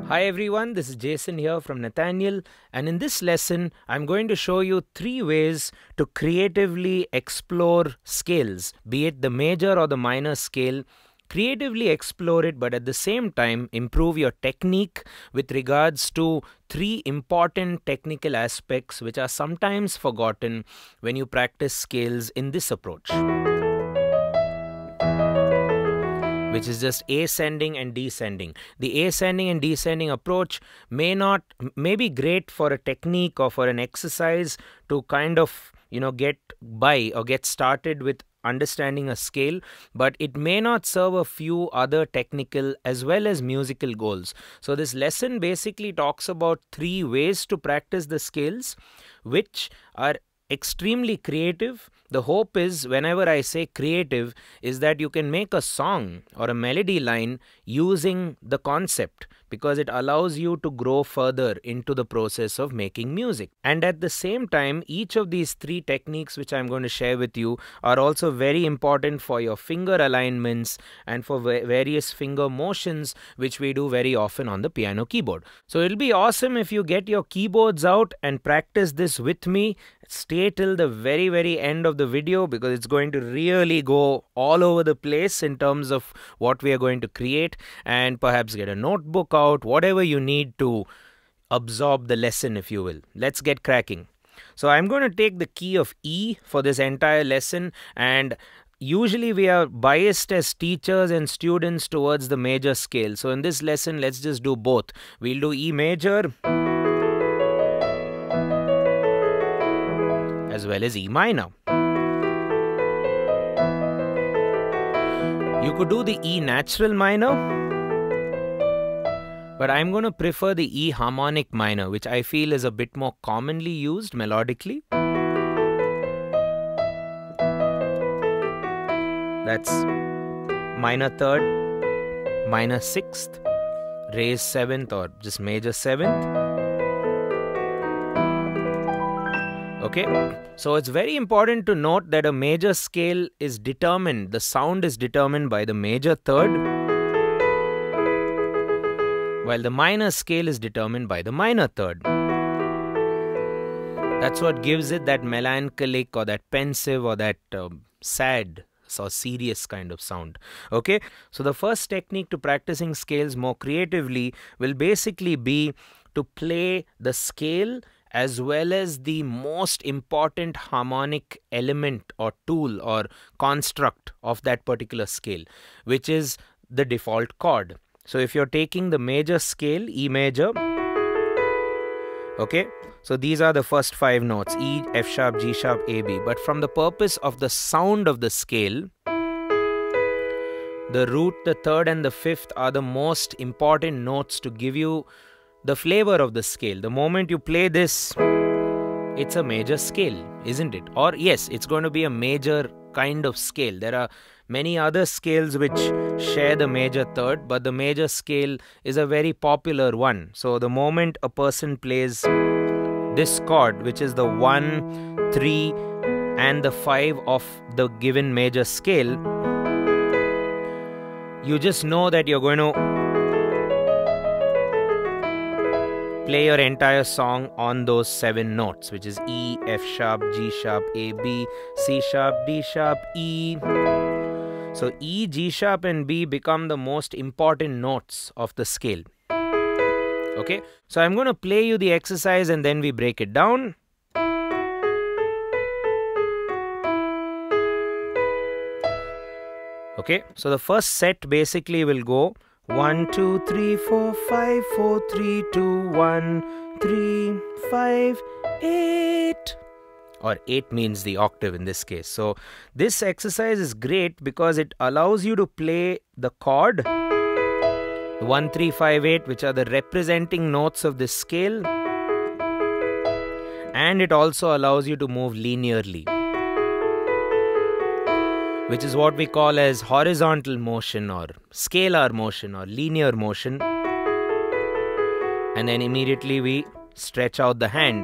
Hi everyone, this is Jason here from Nathaniel, and in this lesson I'm going to show you 3 ways to creatively explore scales, be it the major or the minor scale. Creatively explore it, but at the same time improve your technique with regards to 3 important technical aspects which are sometimes forgotten when you practice scales in this approach, which is just ascending and descending. The ascending and descending approach may be great for a technique or for an exercise to kind of, get by or get started with understanding a scale, but it may not serve a few other technical as well as musical goals. So this lesson basically talks about 3 ways to practice the scales, which are extremely creative. The hope is, whenever I say creative, is that you can make a song or a melody line using the concept, because it allows you to grow further into the process of making music. And at the same time, each of these 3 techniques which I'm going to share with you are also very important for your finger alignments and for various finger motions which we do very often on the piano keyboard. So it'll be awesome if you get your keyboards out and practice this with me. Stay till the very end of the video, because it's going to really go all over the place in terms of what we are going to create, and perhaps get a notebook out, whatever you need to absorb the lesson, if you will. Let's get cracking. So I'm going to take the key of E for this entire lesson, and usually we are biased as teachers and students towards the major scale. So in this lesson, let's just do both. We'll do E major as well as E minor. You could do the E natural minor, but I'm going to prefer the E harmonic minor, which I feel is a bit more commonly used melodically. That's minor 3rd, minor 6th, raised 7th, or just major 7th. Okay, so it's very important to note that a major scale is determined, the sound is determined by the major 3rd, while the minor scale is determined by the minor 3rd. That's what gives it that melancholic or that pensive or that sad or serious kind of sound. Okay, so the first technique to practicing scales more creatively will basically be to play the scale as well as the most important harmonic element or tool or construct of that particular scale, which is the default chord. So if you're taking the major scale, E major, okay, so these are the first 5 notes, E, F sharp, G sharp, A, B. But from the purpose of the sound of the scale, the root, the 3rd and the 5th are the most important notes to give you the flavor of the scale. The moment you play this, it's a major scale, isn't it? Or yes, it's going to be a major kind of scale. There are many other scales which share the major 3rd, but the major scale is a very popular one. So the moment a person plays this chord, which is the 1, 3 and the 5 of the given major scale, you just know that you're going to play your entire song on those 7 notes, which is E, F sharp, G sharp, A, B, C sharp, D sharp, E. So E, G sharp and B become the most important notes of the scale. Okay, so I'm going to play you the exercise and then we break it down. Okay, so the first set basically will go 1, 2, 3, 4, 5, 4, 3, 2, 1, 3, 5, 8. Or 8 means the octave in this case. So this exercise is great because it allows you to play the chord, 1, 3, 5, 8, which are the representing notes of this scale. And it also allows you to move linearly, which is what we call as horizontal motion or scalar motion or linear motion. And then immediately we stretch out the hand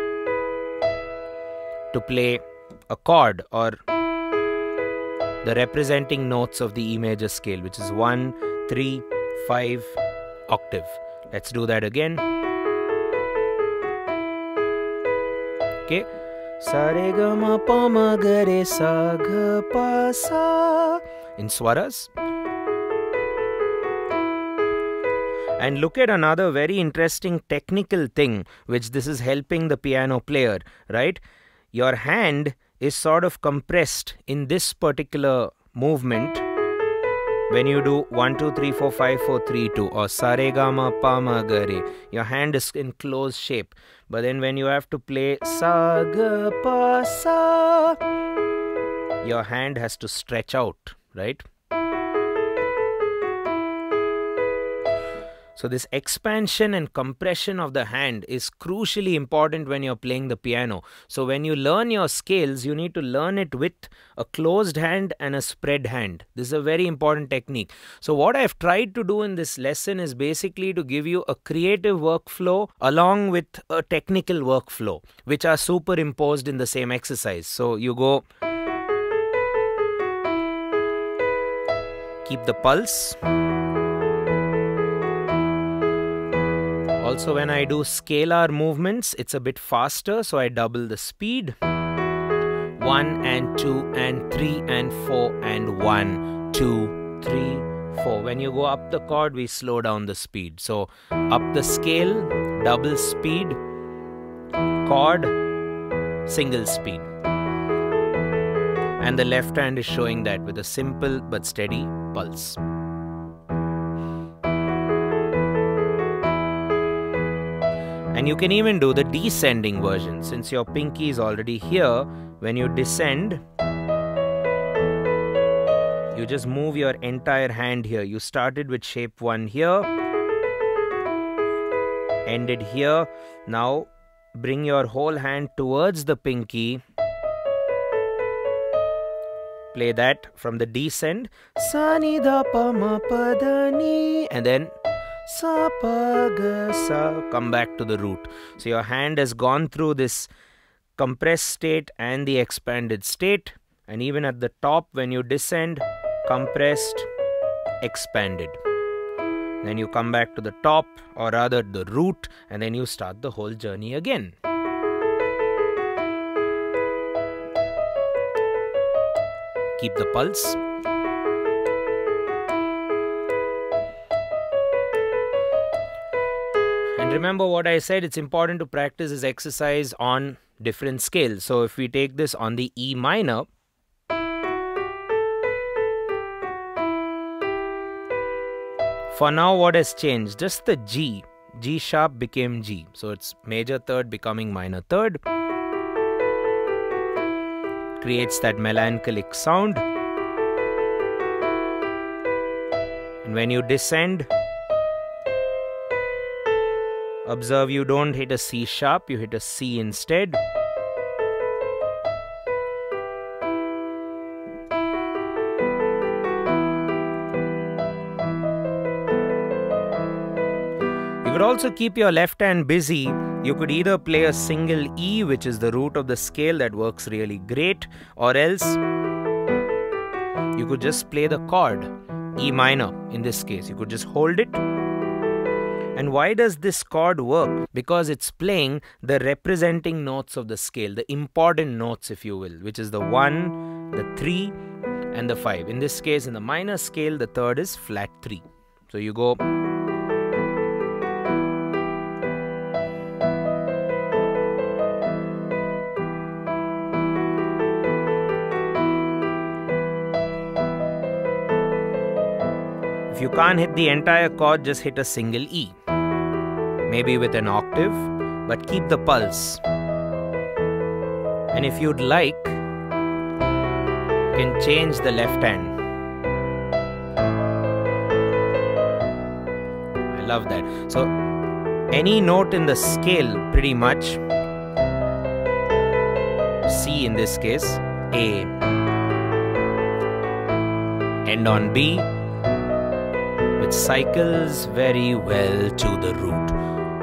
to play a chord or the representing notes of the E major scale, which is 1, 3, 5 octave. Let's do that again. Okay. Sa re ga ma pa ma ga re sa ga pa sa in swaras. And look at another very interesting technical thing which this is helping the piano player, right? Your hand is sort of compressed in this particular movement when you do 1, 2, 3, 4, 5, 4, 3, 2 or sa re ga ma pa ma ga re. Your hand is in closed shape. But then when you have to play sa ga pa sa, your hand has to stretch out, right? So this expansion and compression of the hand is crucially important when you're playing the piano. So when you learn your scales, you need to learn it with a closed hand and a spread hand. This is a very important technique. So what I've tried to do in this lesson is basically to give you a creative workflow along with a technical workflow, which are superimposed in the same exercise. So you go, keep the pulse. Also, when I do scalar movements, it's a bit faster, so I double the speed. 1 and 2 and 3 and 4 and 1, 2, 3, 4. When you go up the chord, we slow down the speed. So, up the scale, double speed, chord, single speed. And the left hand is showing that with a simple but steady pulse. And you can even do the descending version. Since your pinky is already here, when you descend, you just move your entire hand here. You started with shape 1 here, ended here. Now bring your whole hand towards the pinky. Play that from the descend. Sa ni da pa ma pa da ni. And then sa pa ga sa. Come back to the root. So your hand has gone through this compressed state and the expanded state. And even at the top, when you descend, compressed, expanded. Then you come back to the top, or rather the root, and then you start the whole journey again. Keep the pulse. And remember what I said, it's important to practice this exercise on different scales. So if we take this on the E minor, for now what has changed? Just the G. G sharp became G. So it's major third becoming minor third. Creates that melancholic sound. And when you descend, observe you don't hit a C sharp, you hit a C instead. You could also keep your left hand busy. You could either play a single E, which is the root of the scale, that works really great, or else you could just play the chord, E minor in this case. You could just hold it. And why does this chord work? Because it's playing the representing notes of the scale, the important notes if you will, which is the 1, the 3 and the 5. In this case, in the minor scale, the third is flat 3. So you go. If you can't hit the entire chord, just hit a single E. Maybe with an octave, but keep the pulse. And if you'd like, you can change the left hand. I love that. So, any note in the scale, pretty much, C in this case, A, end on B, which cycles very well to the root.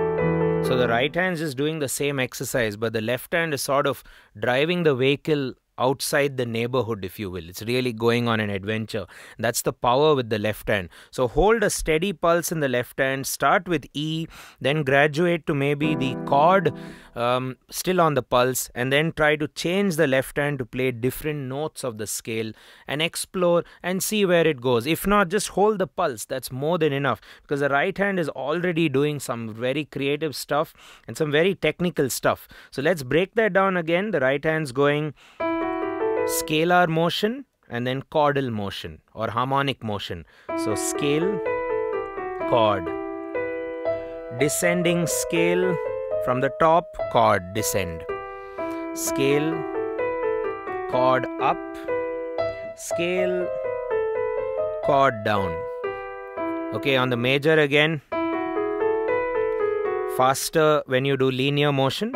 So the right hand is just doing the same exercise, but the left hand is sort of driving the vehicle outside the neighborhood, if you will. It's really going on an adventure. That's the power with the left hand. So hold a steady pulse in the left hand, start with E, then graduate to maybe the chord still on the pulse, and then try to change the left hand to play different notes of the scale and explore and see where it goes. If not, just hold the pulse. That's more than enough, because the right hand is already doing some very creative stuff and some very technical stuff. So let's break that down again. The right hand's going scalar motion and then chordal motion or harmonic motion. So scale, chord, descending scale from the top, chord, descend, scale, chord up, scale, chord down. Okay, on the major again, faster when you do linear motion,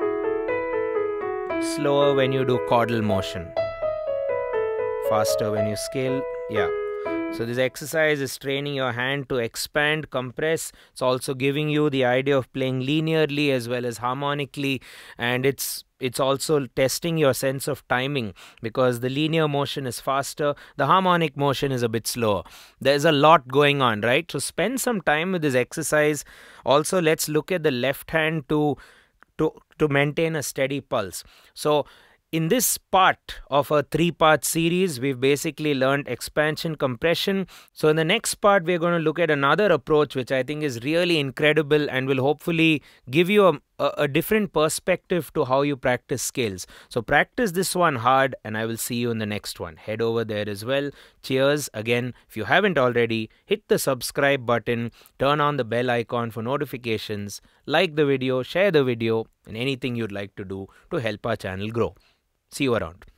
slower when you do chordal motion, faster when you scale. Yeah. So this exercise is training your hand to expand, compress. It's also giving you the idea of playing linearly as well as harmonically, and it's also testing your sense of timing, because the linear motion is faster, the harmonic motion is a bit slower. There's a lot going on, right? So spend some time with this exercise. Also, let's look at the left hand to maintain a steady pulse. So in this part of a 3-part series, we've basically learned expansion, compression. So in the next part, we're going to look at another approach which I think is really incredible and will hopefully give you a different perspective to how you practice scales. So practice this one hard, and I will see you in the next one. Head over there as well. Cheers. Again, if you haven't already, hit the subscribe button, turn on the bell icon for notifications, like the video, share the video, and anything you'd like to do to help our channel grow. See you around.